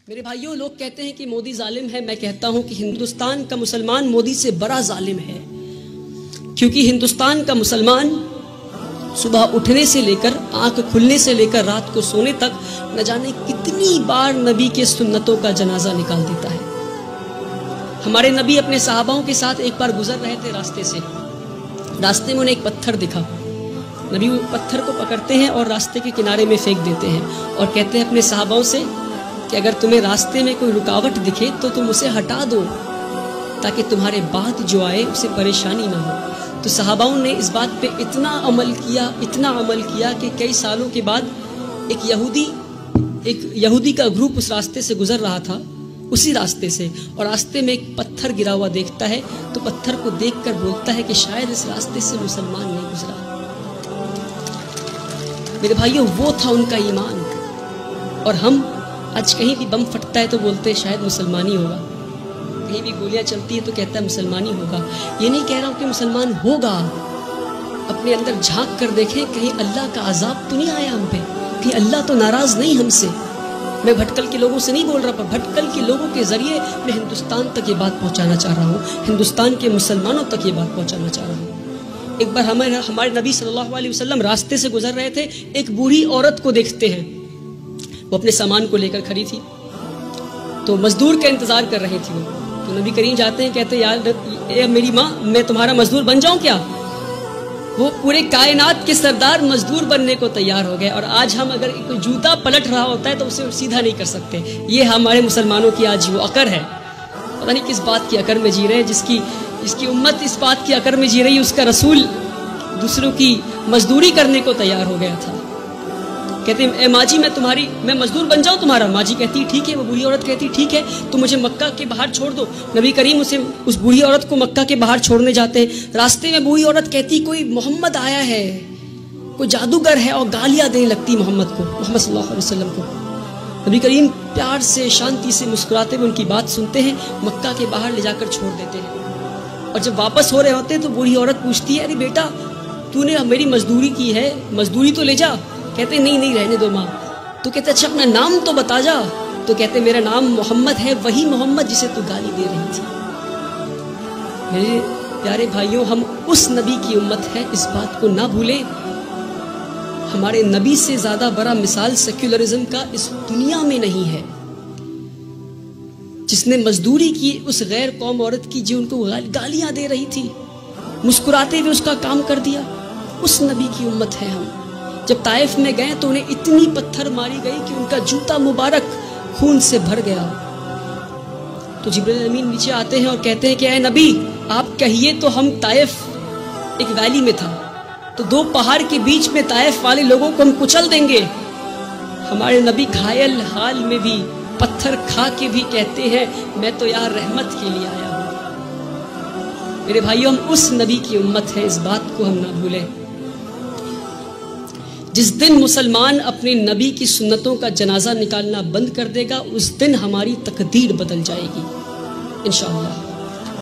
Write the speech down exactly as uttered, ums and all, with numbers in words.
میرے بھائیوں، لوگ کہتے ہیں کہ مودی ظالم ہے. میں کہتا ہوں کہ ہندوستان کا مسلمان مودی سے بڑا ظالم ہے، کیونکہ ہندوستان کا مسلمان صبح اٹھنے سے لے کر آنکھ کھلنے سے لے کر رات کو سونے تک نہ جانے کتنی بار نبی کے سنتوں کا جنازہ نکال دیتا ہے. ہمارے نبی اپنے صحاباؤں کے ساتھ ایک بار گزر رہے تھے راستے سے. راستے میں انہیں ایک پتھر دکھا. نبی وہ پتھر کو پکڑتے ہیں اور راستے کے کنارے میں پھینک دیتے ہیں اور کہتے ہیں اپنے صحاباؤں سے کہ اگر تمہیں راستے میں کوئی رکاوٹ دکھے تو تم اسے ہٹا دو تاکہ تمہارے بعد جو آئے اسے پریشانی نہ ہو. تو صحاباؤں نے اس بات پہ اتنا عمل کیا اتنا عمل کیا کہ کئی سالوں کے بعد ایک یہودی ایک یہودی کا گروپ اس راستے سے گزر رہا تھا، اسی راستے سے، اور راستے میں ایک پتھر گرا ہوا دیکھتا ہے تو پتھر کو دیکھ کر بولتا ہے کہ شاید اس راستے سے مسلمان نہیں گزرا. میرے بھائیوں، وہ تھا ان کا ایمان. اور ہم آج کہیں بھی بم پھٹتا ہے تو بولتے ہیں شاید مسلمانی ہوگا، کہیں بھی گولیاں چلتی ہے تو کہتا ہے مسلمانی ہوگا. یہ نہیں کہہ رہا ہوں کہ مسلمان ہوگا. اپنے اندر جھانک کر دیکھیں کہیں اللہ کا عذاب تو نہیں آیا ہم پہ، کہیں اللہ تو ناراض نہیں ہم سے. میں بھٹکل کے لوگوں سے نہیں بول رہا، پر بھٹکل کے لوگوں کے ذریعے میں ہندوستان تک یہ بات پہنچانا چاہ رہا ہوں، ہندوستان کے مسلمانوں تک یہ بات پہنچانا چاہ رہا ہوں. ایک بار ہمارے ہمارے نبی صلی اللہ علیہ وسلم راستے سے گزر رہے تھے. ایک بوڑھی عورت کو دیکھتے ہیں، وہ اپنے سامان کو لے کر کھڑی تھی تو مزدور کا انتظار کر رہی تھی. وہ تو نبی کریم جاتے ہیں، کہتے ہیں یار اے میری ماں، میں تمہارا مزدور بن جاؤں کیا؟ وہ پورے کائنات کے سردار مزدور بننے کو تیار ہو گئے. اور آج ہم اگر کوئی جوتا پلٹ رہا ہوتا ہے تو اسے سیدھا نہیں کر سکتے. یہ ہمارے مسلمانوں کی آج وہ عقر ہے. پتہ نہیں کس بات کی عقر میں جی رہے ہیں، جس کی جس کی امت اس بات کی عقر میں جی رہی ہے. اس کا رسول دوسروں کی مزدوری کرنے کو تیار ہو گیا تھا. کہتے ہیں اے ماں جی، میں تمہاری میں مزدور بن جاؤں تمہارا؟ ماں جی کہتی ٹھیک ہے. وہ بوڑھی عورت کہتی ٹھیک ہے، تو مجھے مکہ کے باہر چھوڑ دو. نبی کریم اسے اس بوڑھی عورت کو مکہ کے باہر چھوڑنے جاتے ہیں. راستے میں بوڑھی عورت کہتی کوئی محمد آیا ہے، کوئی جادوگر ہے، اور گالیاں دینے لگتی محمد کو، محمد صلی اللہ علیہ وسلم کو. نبی کریم پیار سے شانتی سے مسکراتے ہوئے ان کی بات سنتے ہیں، مکہ کے باہر لے جا کر چھوڑ دیتے ہیں. اور جب واپس ہو رہے ہوتے ہیں تو بوڑھی عورت پوچھتی ہے ارے بیٹا، تو نے میری مزدوری کی ہے، مزدوری تو لے جا. کہتے نہیں نہیں رہنے دو ماں. تو کہتے اچھا اپنا نام تو بتا جا. تو کہتے میرا نام محمد ہے، وہی محمد جسے تو گالی دے رہی تھی. میرے پیارے بھائیوں، ہم اس نبی کی امت ہے، اس بات کو نہ بھولیں. ہمارے نبی سے زیادہ بڑا مثال سیکولرزم کا اس دنیا میں نہیں ہے. جس نے مزدوری کی اس غیر قوم عورت کی جو ان کو گالیاں دے رہی تھی، مسکراتے ہوئے اس کا کام کر دیا، اس نبی کی امت ہے ہم. جب طائف میں گئے تو انہیں اتنی پتھر ماری گئی کہ ان کا جوتا مبارک خون سے بھر گیا. تو جبریل امین نیچے آتے ہیں اور کہتے ہیں کہ اے نبی، آپ کہیے تو ہم طائف ایک ویلی میں تھا، تو دو پہاڑ کے بیچ میں طائف والے لوگوں کو ہم کچل دیں گے. ہمارے نبی گھائل حال میں بھی پتھر کھا کے بھی کہتے ہیں میں تو یار رحمت کے لیے آیا ہوں. میرے بھائیوں، ہم اس نبی کی امت ہے، اس بات کو ہم نہ بھولیں. جس دن مسلمان اپنے نبی کی سنتوں کا جنازہ نکالنا بند کر دے گا، اس دن ہماری تقدیر بدل جائے گی انشاءاللہ.